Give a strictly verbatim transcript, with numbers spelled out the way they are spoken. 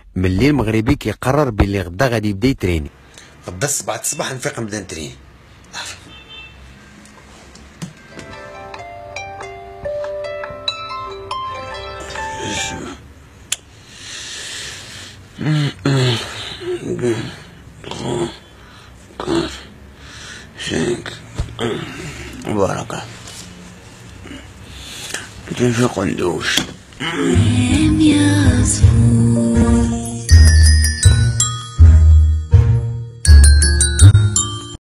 ملي المغربي كيقرر بلي غدا غادي يبدا يتريني. غدا الصباح الصباح نفيق نبدا نتريني. بركة تنفيق ندوش.